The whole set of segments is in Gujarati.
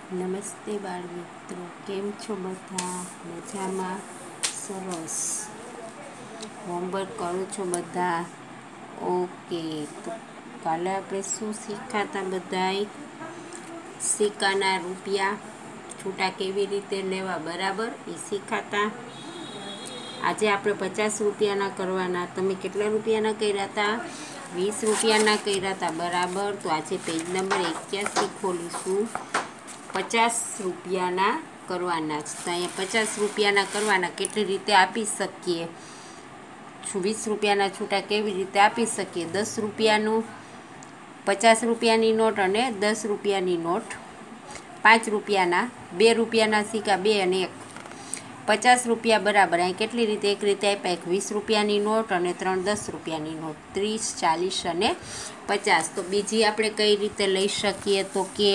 નમસ્તે બાળ મિત્રો, કેમ છો બધા? મજામાં? સરસ. હોમવર્ક કરો છો બધા? ઓકે. તો કાલે આપણે શું શીખ્યા બધાય? સિક્કાના રૂપિયા છૂટા કેવી રીતે લેવા, બરાબર? એ શીખાતા. આજે આપણે 50 રૂપિયાના કરવાના. તમે કેટલા રૂપિયાના કર્યા હતા? 20 રૂપિયાના કર્યા હતા, બરાબર? તો આજે પેજ નંબર 81 ખોલીશું. 50 રૂપિયાના કરવાના છે. તો અહીંયા 50 રૂપિયાના કરવાના કેટલી રીતે આપી શકીએ? 20 રૂપિયાના છૂટા કેવી રીતે આપી શકીએ? 10 રૂપિયાનું, 50 રૂપિયાની નોટ અને 10 રૂપિયાની નોટ. 5 રૂપિયાના, 2 રૂપિયાના સિક્કા 2 અને 1. 50 રૂપિયા બરાબર. અહીં કેટલી રીતે? એક રીતે આપ્યા. એક 20 રૂપિયાની નોટ અને 3 10 રૂપિયાની નોટ. 30, 40 અને 50. તો બીજી આપણે કઈ રીતે લઈ શકીએ? તો કે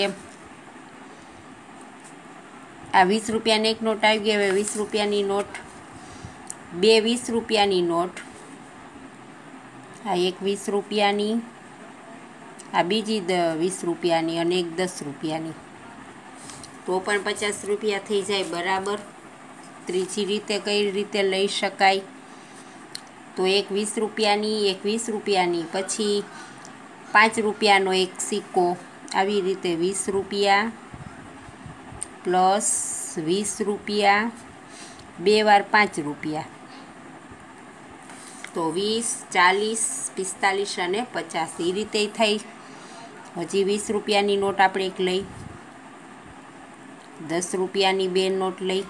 આ 20 રૂપિયાની એક નોટ આવી ગઈ. હવે 20 રૂપિયાની નોટ, 2 20 રૂપિયાની નોટ, આ એક 20 રૂપિયાની, આ બીજી 20 રૂપિયાની અને એક 10 રૂપિયાની. તો પણ 50 રૂપિયા થઈ જાય, બરાબર? ત્રીજી રીતે કઈ રીતે લઈ શકાય? તો એક 20 રૂપિયાની, એક 20 રૂપિયાની, પછી 5 રૂપિયાનો એક સિક્કો. આવી રીતે 20 રૂપિયા પ્લસ 20 રૂપિયા, 2 વાર 5 રૂપિયા. તો 20, 40, 45 અને 50 એ રીતે થઈ. હજી 20 રૂપિયાની નોટ આપણે એક લઈ, 10 રૂપિયાની 2 નોટ લઈ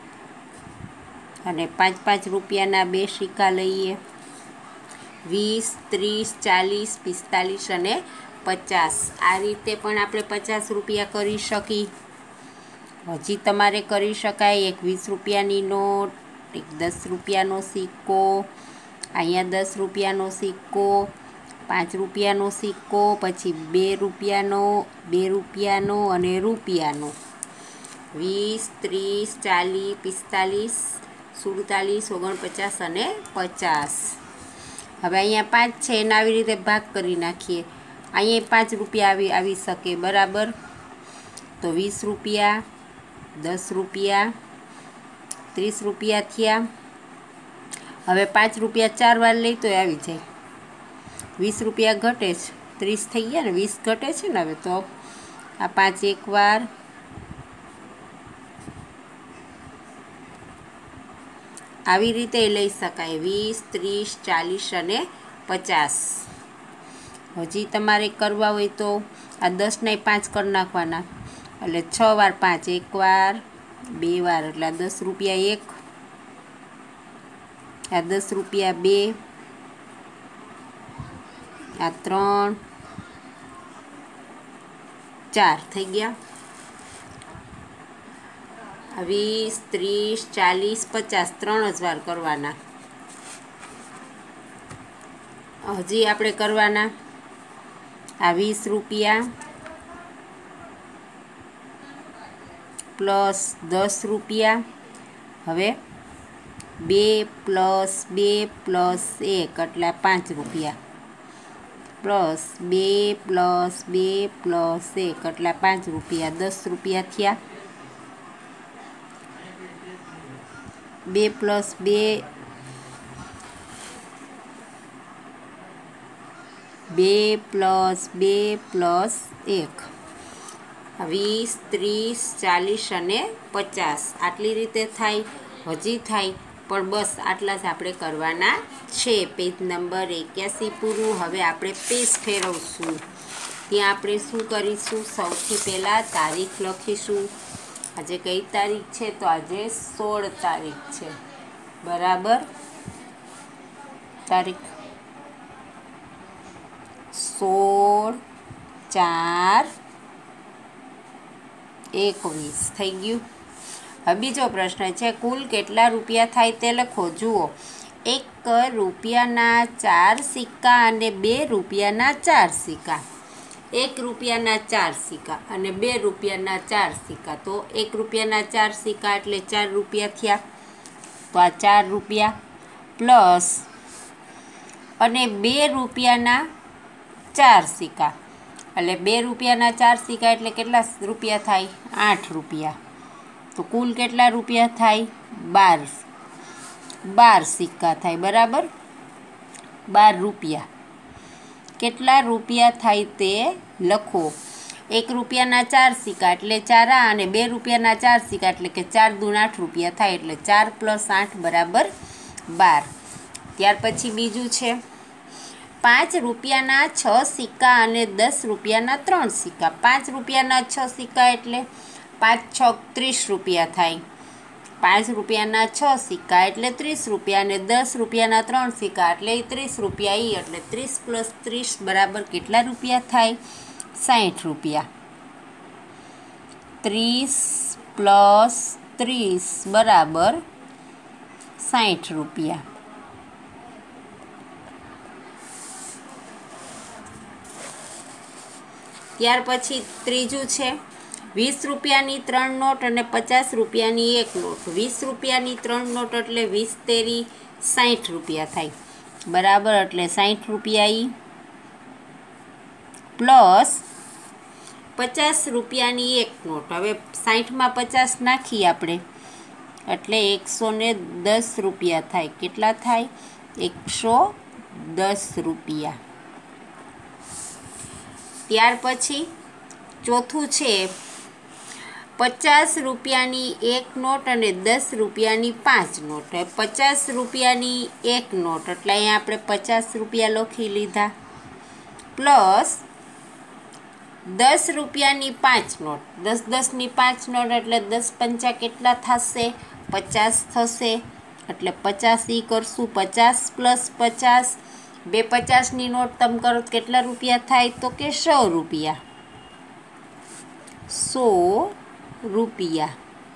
અને 5-5 રૂપિયાના 2 સિક્કા લઈએ. 20, 30, 40, 45 અને 50. આ રીતે પણ આપણે 50 રૂપિયા કરી શકીએ. હજી તમારે કરી શકાય. એક 20 રૂપિયાની નોટ, એક 10 રૂપિયાનો સિક્કો, અહીંયા 10 રૂપિયાનો સિક્કો, 5 રૂપિયાનો સિક્કો, પછી 2 રૂપિયાનો, 2 રૂપિયાનો અને રૂપિયાનો. 20, 30, 40, 45, 47, 49 અને 50. હવે અહીંયા 5 છે, એને આવી રીતે ભાગ કરી નાખીએ. અહીંયા 5 રૂપિયા આવી શકે, બરાબર? તો 20 રૂપિયા, 10 રૂપિયા, 30 રૂપિયા થયા. હવે 5 રૂપિયા 4 વાર લઈ તો આવી જાય. 20 રૂપિયા ઘટે છે, 30 થઈ ગયા ને, 20 ઘટે છે ને. હવે તો આ 5 એક વાર, આવી રીતે લઈ શકાય. 20, 30, 40 અને 50. હજી તમારે કરવા હોય તો આ 10 ને 5 કરી નાખવાના. એટલે 6 વાર 5, એક વાર, 2 વાર, એટલે 10 રૂપિયા 1, આ 10 રૂપિયા 2, આ 3, 4 થઈ ગયા. 20, 30, 40, 50 3 જ વાર કરવાના. હજી આપણે કરવાના આ 20 રૂપિયા પ્લસ 10 રૂપિયા. હવે 2 પ્લસ 2 પ્લસ 1 એટલે 5 રૂપિયા, પ્લસ 2 પ્લસ 2 પ્લસ 1 એટલે 5 રૂપિયા. 10 રૂપિયા થયા. 2 પ્લસ 2, 2 પ્લસ 2 પ્લસ 1. 20, 30, 40 અને 50. આટલી રીતે થાય. હજી થાય, પણ બસ આટલા જ આપણે કરવાના છે. પેજ નંબર 81 પૂરું. હવે આપણે પેજ ફેરવશું. ત્યાં આપણે શું કરીશું? સૌથી પહેલાં તારીખ લખીશું. આજે કઈ તારીખ છે? તો આજે 16 તારીખ છે, બરાબર? તારીખ 16/4/21 થઈ ગયું. હવે બીજો પ્રશ્ન છે, કુલ કેટલા રૂપિયા થાય તે લખો. જુઓ, 1 રૂપિયાના 4 સિક્કા અને 2 રૂપિયાના 4 સિક્કા. 1 રૂપિયાના 4 સિક્કા અને 2 રૂપિયાના 4 સિક્કા. તો 1 રૂપિયાના 4 સિક્કા એટલે 4 રૂપિયા થયા. તો આ 4 રૂપિયા પ્લસ અને 2 રૂપિયાના 4 સિક્કા એટલે 2 રૂપિયાના 4 સિક્કા એટલે કેટલા રૂપિયા થાય? 8 રૂપિયા. તો કુલ કેટલા રૂપિયા થાય? 12 સિક્કા થાય, બરાબર. 12 રૂપિયા. કેટલા રૂપિયા થાય તે લખો. 1 રૂપિયાના 4 સિક્કા એટલે 4 અને 2 રૂપિયાના 4 સિક્કા એટલે કે 4 દૂ 8 રૂપિયા થાય, એટલે 4 + 8 બરાબર 12. ત્યાર પછી બીજું છે 5 રૂપિયાના 6 સિક્કા અને 10 રૂપિયાના 3 સિક્કા. 5 રૂપિયાના 6 સિક્કા એટલે 5 × 6 = 30 રૂપિયા થાય. 5 રૂપિયાના 6 સિક્કા એટલે 30 રૂપિયા અને 10 રૂપિયાના 3 સિક્કા એટલે 30 રૂપિયા. એટલે 30 + 30 બરાબર કેટલા રૂપિયા થાય? 60 રૂપિયા. 30 + 30 બરાબર 60 રૂપિયા. ત્યાર પછી ત્રીજું છે 20 રૂપિયાની 3 નોટ અને 50 રૂપિયાની 1 નોટ. 20 રૂપિયાની 3 નોટ એટલે 20 તેરી 60 રૂપિયા થાય, બરાબર. એટલે 60 રૂપિયા પ્લસ 50 રૂપિયાની 1 નોટ. હવે 60માં 50 નાખીએ આપણે એટલે 110 રૂપિયા થાય. કેટલા થાય? 110 રૂપિયા. ત્યાર પછી ચોથું છે 50 રૂપિયાની 1 નોટ અને 10 રૂપિયાની 5 નોટ. 50 રૂપિયાની 1 નોટ એટલે અહીંયા આપણે 50 રૂપિયા લખી લીધા, પ્લસ 10 રૂપિયાની 5 નોટ. 10ની 5 નોટ એટલે 10 પંચા કેટલા થશે? 50 થશે. એટલે 50 કરશું. 50 + 50, 2 50ની નોટ તમે કરો તો કેટલા રૂપિયા થાય? તો કે 100 રૂપિયા. 100 રૂપિયા.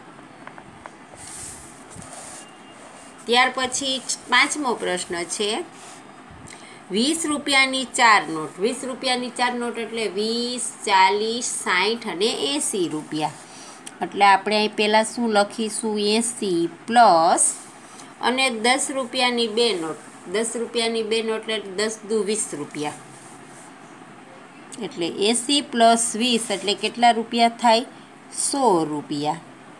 ત્યાર પછી પાંચમો પ્રશ્ન છે 20 રૂપિયાની 4 નોટ. 20 રૂપિયાની 4 નોટ એટલે 20, 40, 60 અને 80 રૂપિયા. એટલે આપણે અહીં પહેલાં શું લખીશું? 80 પ્લસ અને 10 રૂપિયાની 2 નોટ. 10 રૂપિયાની 2 નોટ એટલે 10 દૂ 20 રૂપિયા. એટલે 80 + 20 એટલે કેટલા રૂપિયા થાય? 100 રૂપિયા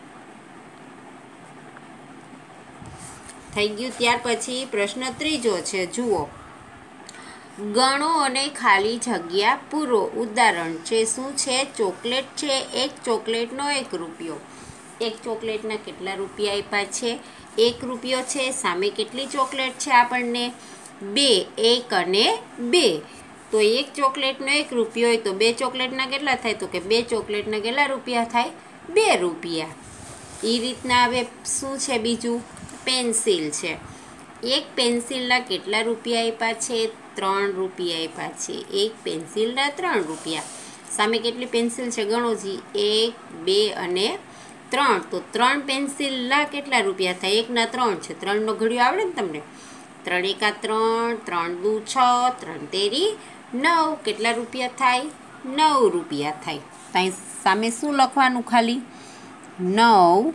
થઈ ગયું. ત્યાર પછી પ્રશ્ન ત્રીજો છે, જુઓ. ગણો અને ખાલી જગ્યા પૂરો. ઉદાહરણ છે શું છે? ચોકલેટ છે. એક ચોકલેટનો 1 રૂપિયો. એક ચોકલેટના કેટલા રૂપિયા આપ્યા છે? 1 રૂપિયો છે. સામે કેટલી ચોકલેટ છે આપણને? 2. 1 અને 2. તો એક ચોકલેટનો 1 રૂપિયો હોય તો 2 ચોકલેટના કેટલા થાય? તો કે 2 ચોકલેટના કેટલા રૂપિયા થાય? 2 રૂપિયા. એ રીતના હવે શું છે બીજું? પેન્સિલ છે. એક પેન્સિલના કેટલા રૂપિયા આપ્યા છે? 3 રૂપિયા આપ્યા છે. એક પેન્સિલના 3 રૂપિયા. સામે કેટલી પેન્સિલ છે? ગણો જી. 1, 2 અને 3. તો 3 પેન્સિલના કેટલા રૂપિયા થાય? 1ના 3 છે. 3નો ઘડિયો આવડે ને તમને? 3 × 1 = 3, 3 દૂ 6, 3 તેરી 9. કેટલા રૂપિયા થાય? 9 રૂપિયા થાય. ત્યાં સામે શું લખવાનું? ખાલી 9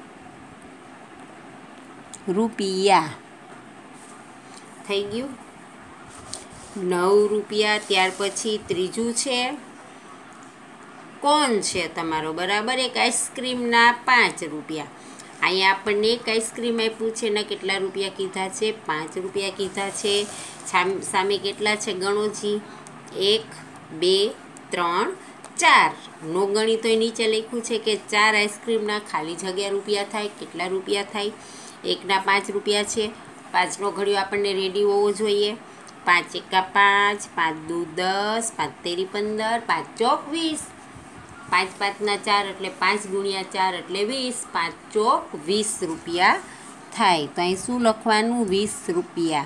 રૂપિયા થઈ ગયું. 9 રૂપિયા. ત્યાર પછી ત્રીજું છે કોન છે તમારો, બરાબર. એક આઈસ્ક્રીમના 5 રૂપિયા. અહીંયા આપણને એક આઈસ્ક્રીમ આપ્યું છે, એના કેટલા રૂપિયા કીધા છે? 5 રૂપિયા કીધા છે. સામે કેટલા છે? ગણો જી. 1, 2, 3, 4. નો ગણી તો નીચે લખ્યું છે કે 4 આઈસ્ક્રીમના ખાલી જગ્યા રૂપિયા થાય. કેટલા રૂપિયા થાય? 1ના 5 રૂપિયા છે. 5નો ઘડિયો આપણને રેડી હોવો જોઈએ. 5 × 1 = 5, 5 દૂ 10, 5 તેરી 15, 5 ચોક 20. 5 × 5 = 4 એટલે 5 × 4 એટલે 20. 5 ચોક 20 રૂપિયા થાય. તો અહીં શું લખવાનું? 20 રૂપિયા.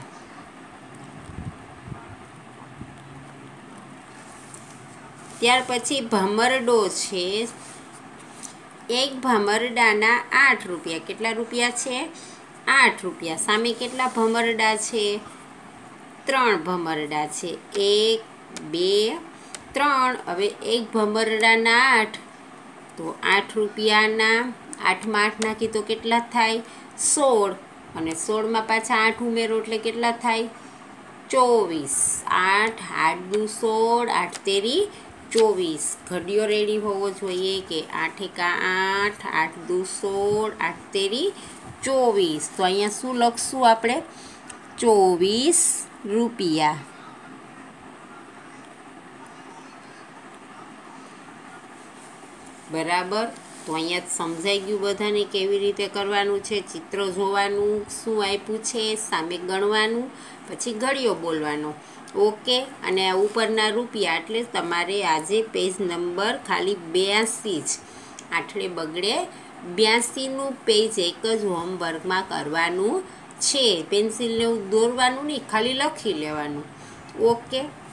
ત્યાર પછી ભમરડો છે. એક ભમરડાના 8 રૂપિયા. કેટલા રૂપિયા છે? 8 રૂપિયા. સામે કેટલા ભમરડા છે? 3 ભમરડા છે. 1, 2, 3. હવે એક ભમરડાના 8 તો 8 રૂપિયાના 8માં 8 નાખી તો કેટલા થાય? 16. અને 16માં પાછા 8 ઉમેરો એટલે કેટલા થાય? 24. 8, 8 દૂ 16, 8 તેરી 24 ઘડિયો રેડી હોવો જોઈએ કે 8 એકા 8, 8 દુ 16, 8 તેરી 24. તો અહીંયા શું લખશું આપણે? 24 રૂપિયા. બરાબર. તો અહીંયા સમજાઈ ગયું બધાને કેવી રીતે કરવાનું છે. ચિત્ર જોવાનું, શું આપ્યું છે, સામે ગણવાનું, પછી ઘડિયો બોલવાનો. ઓકે. અને આ ઉપરના રૂપિયા એટલે તમારે આજે પેજ નંબર ખાલી 82 જ. આઠડે બગડે 82નું પેજ એક જ હોમવર્કમાં કરવાનું છે. પેન્સિલને દોરવાનું નહીં, ખાલી લખી લેવાનું. ઓકે.